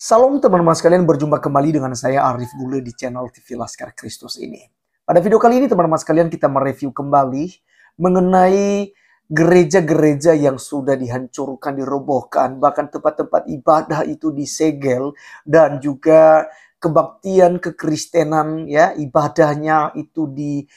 Salam teman-teman sekalian, berjumpa kembali dengan saya Arif Gule di channel TV Laskar Kristus ini. Pada video kali ini teman-teman sekalian kita mereview kembali mengenai gereja-gereja yang sudah dihancurkan, dirobohkan, bahkan tempat-tempat ibadah itu disegel, dan juga kebaktian kekristenan, ya, ibadahnya itu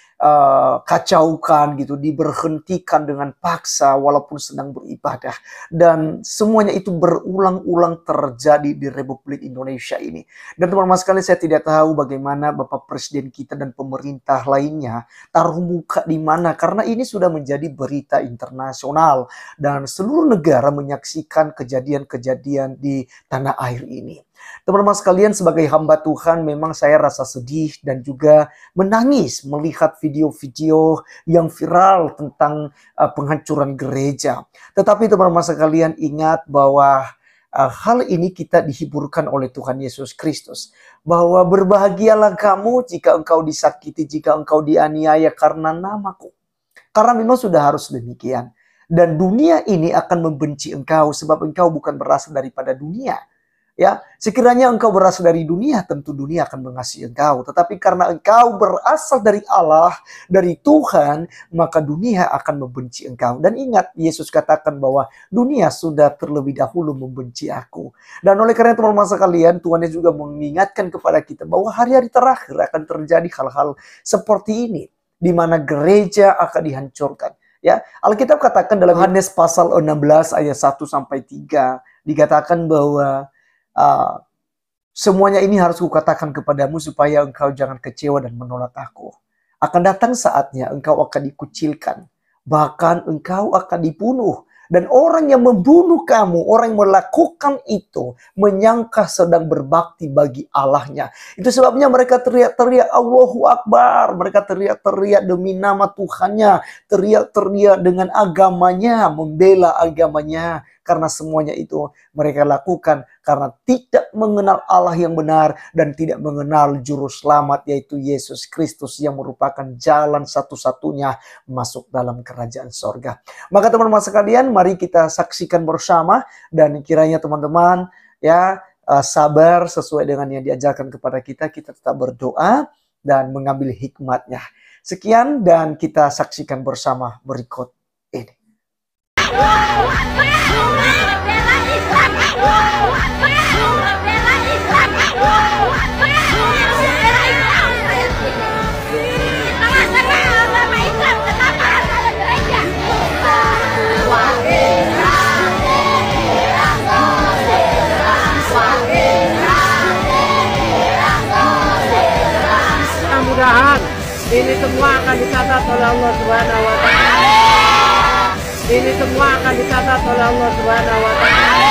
dikacaukan gitu, diberhentikan dengan paksa walaupun sedang beribadah, dan semuanya itu berulang-ulang terjadi di Republik Indonesia ini. Dan teman-teman sekalian, saya tidak tahu bagaimana Bapak Presiden kita dan pemerintah lainnya taruh muka di mana, karena ini sudah menjadi berita internasional dan seluruh negara menyaksikan kejadian-kejadian di tanah air ini. Teman-teman sekalian, sebagai hamba Tuhan memang saya rasa sedih dan juga menangis melihat video-video yang viral tentang penghancuran gereja. Tetapi teman-teman sekalian ingat bahwa hal ini kita dihiburkan oleh Tuhan Yesus Kristus. Bahwa berbahagialah kamu jika engkau disakiti, jika engkau dianiaya karena namaku. Karena memang sudah harus demikian. Dan dunia ini akan membenci engkau sebab engkau bukan berasal daripada dunia. Ya, sekiranya engkau berasal dari dunia, tentu dunia akan mengasihi engkau. Tetapi karena engkau berasal dari Allah, dari Tuhan, maka dunia akan membenci engkau. Dan ingat, Yesus katakan bahwa dunia sudah terlebih dahulu membenci aku. Dan oleh karena itu teman-teman sekalian, Tuhan juga mengingatkan kepada kita bahwa hari-hari terakhir akan terjadi hal-hal seperti ini, di mana gereja akan dihancurkan. Ya, Alkitab katakan dalam Yohanes pasal 16 ayat 1-3 dikatakan bahwa semuanya ini harus kukatakan kepadamu supaya engkau jangan kecewa dan menolak aku. Akan datang saatnya engkau akan dikucilkan, bahkan engkau akan dibunuh. Dan orang yang membunuh kamu, orang yang melakukan itu, menyangka sedang berbakti bagi Allahnya. Itu sebabnya mereka teriak-teriak Allahu Akbar. Mereka teriak-teriak demi nama Tuhannya. Teriak-teriak dengan agamanya, membela agamanya. Karena semuanya itu mereka lakukan karena tidak mengenal Allah yang benar dan tidak mengenal juru selamat, yaitu Yesus Kristus yang merupakan jalan satu-satunya masuk dalam kerajaan sorga. Maka teman-teman sekalian, mari kita saksikan bersama, dan kiranya teman-teman ya sabar sesuai dengan yang diajarkan kepada kita. Kita tetap berdoa dan mengambil hikmatnya. Sekian, dan kita saksikan bersama berikut ini. Mudah-mudahan ini semua akan dicatat oleh Allah Subhanahu wa Ta'ala. Ini semua akan dicatat oleh Allah Subhanahu wa Ta'ala.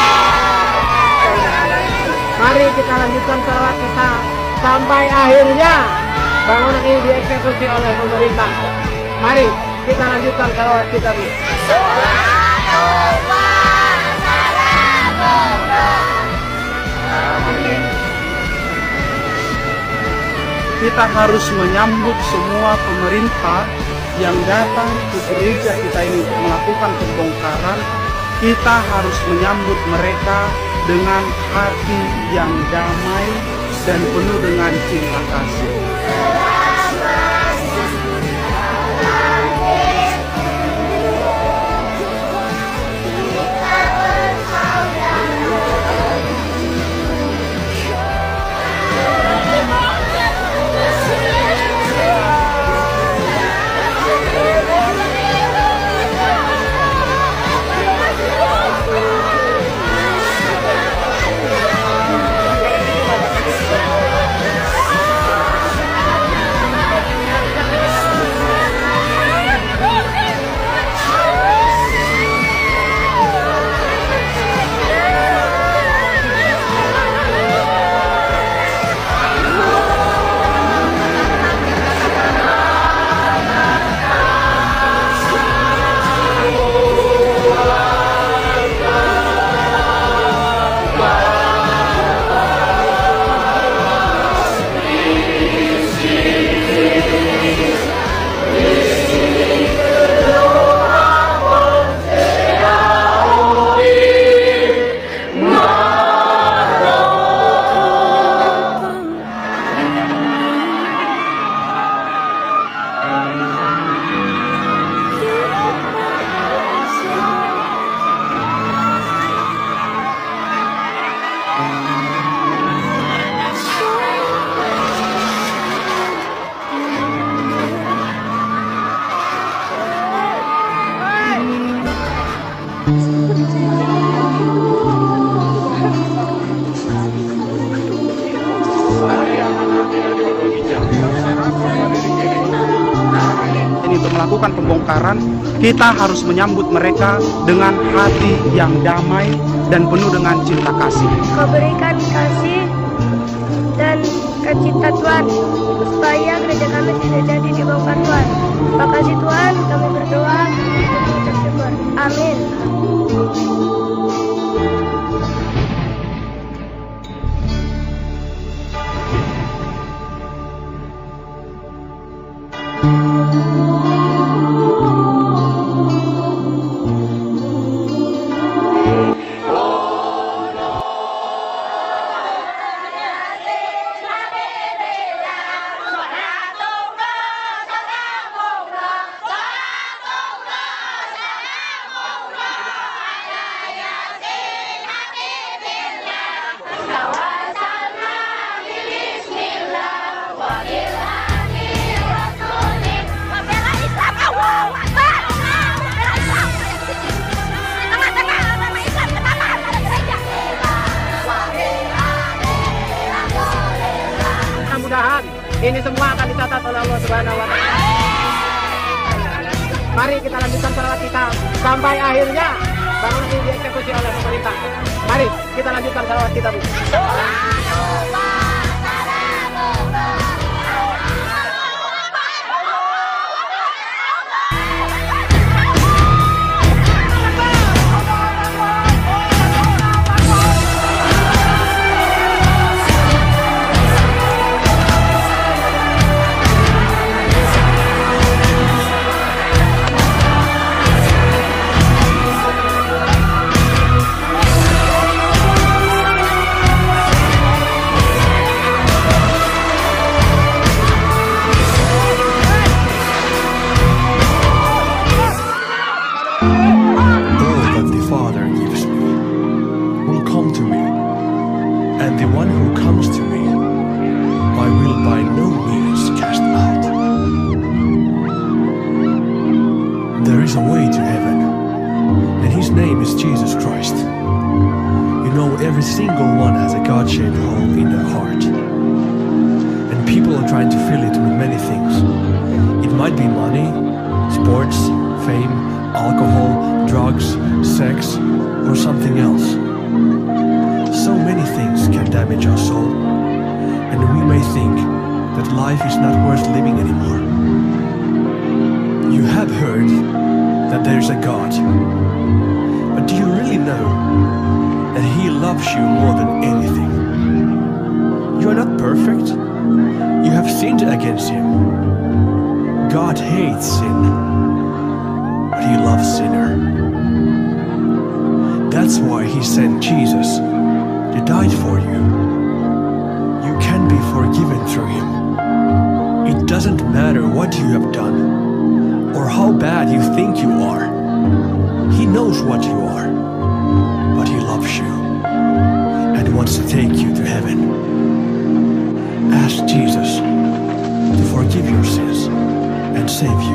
Mari kita lanjutkan salawat kita sampai akhirnya bangunan ini dieksekusi oleh pemerintah. Mari kita lanjutkan salawat kita. Kita harus menyambut semua pemerintah yang datang ke gereja kita ini untuk melakukan pembongkaran. Kita harus menyambut mereka dengan hati yang damai dan penuh dengan cinta kasih. kita harus menyambut mereka dengan hati yang damai dan penuh dengan cinta kasih. Kau berikan kasih dan kacita Tuhan, supaya gereja kami tidak jadi dibongkar Tuhan. Terima kasih Tuhan, kami berdoa dan mengucap syukur. Amin. Mudah-mudahan ini semua akan dicatat oleh Allah Subhanahu wa Ta'ala. Mari kita lanjutkan salawat kita sampai akhirnya bangunan ini dieksekusi oleh pemerintah. Mari kita lanjutkan salawat kita, Bu. There is a way to heaven, and his name is Jesus Christ. You know, every single one has a God-shaped hole in their heart, and people are trying to fill it with many things. It might be money, sports, fame, alcohol, drugs, sex, or something else. So many things can damage our soul, and we may think that life is not worth living anymore. You have heard that there's a God, but do you really know that He loves you more than anything? You are not perfect. You have sinned against Him. God hates sin, but He loves sinner. That's why He sent Jesus to die for you. You can be forgiven through Him. It doesn't matter what you have done or how bad you think you are. He knows what you are, but He loves you and wants to take you to heaven. Ask Jesus to forgive your sins and save you.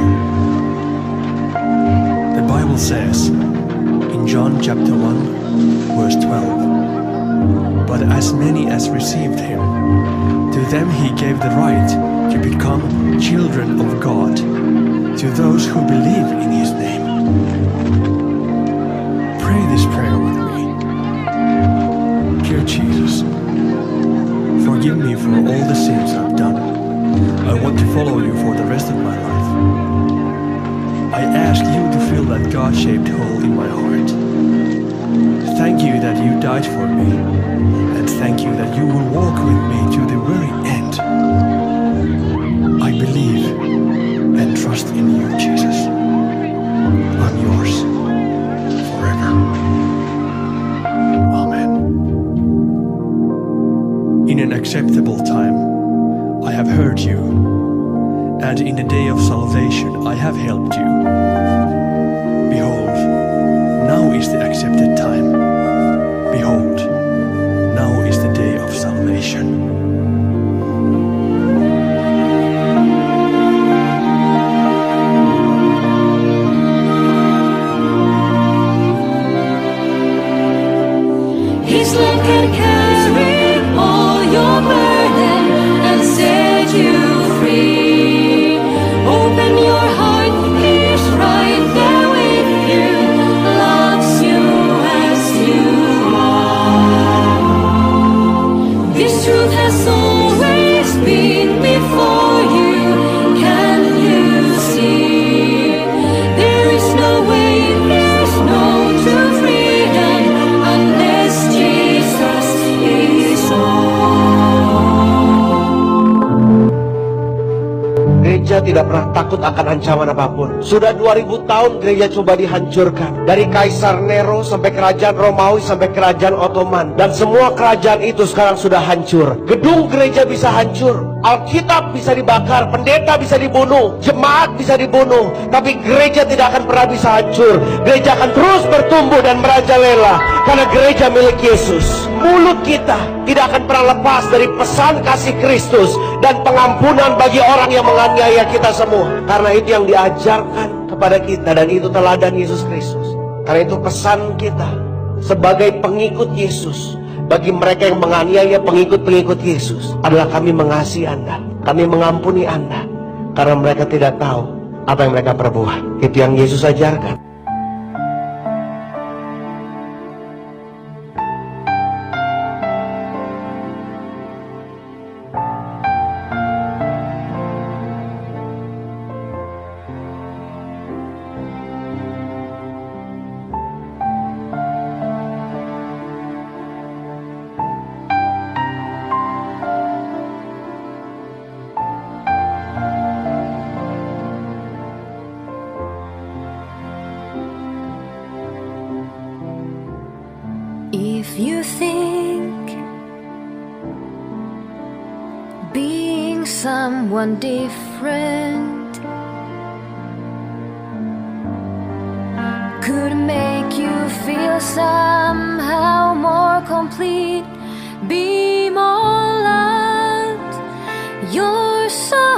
The Bible says in John chapter 1 verse 12, "But as many as received Him, to them He gave the right to become children of God, to those who believe in His name." Pray this prayer with me. Dear Jesus, forgive me for all the sins I've done. I want to follow you for the rest of my life. I ask you to fill that God-shaped hole in my heart. Thank you that you died for me, and thank you that you will walk with me to the very end. I believe and trust in you, Jesus. I'm yours forever. Amen. In an acceptable time, I have heard you, and in the day of salvation, I have helped you. Behold, now is the accepted time. Behold, now is the day of salvation. His love can carry all your burden and set you free. Open your heart, He is right there. tidak pernah takut akan ancaman apapun. Sudah 2000 tahun gereja coba dihancurkan. Dari Kaisar Nero sampai kerajaan Romawi sampai kerajaan Ottoman. Dan semua kerajaan itu sekarang sudah hancur. Gedung gereja bisa hancur. Alkitab bisa dibakar. Pendeta bisa dibunuh. Jemaat bisa dibunuh. Tapi gereja tidak akan pernah bisa hancur. Gereja akan terus bertumbuh dan merajalela. Karena gereja milik Yesus. Mulut kita tidak akan pernah lepas dari pesan kasih Kristus dan pengampunan bagi orang yang menganiaya kita semua. Karena itu yang diajarkan kepada kita, dan itu teladan Yesus Kristus. Karena itu pesan kita sebagai pengikut Yesus bagi mereka yang menganiaya pengikut-pengikut Yesus adalah kami mengasihi Anda, kami mengampuni Anda, karena mereka tidak tahu apa yang mereka perbuat. Itu yang Yesus ajarkan. If you think being someone different could make you feel somehow more complete, be more loved, you're so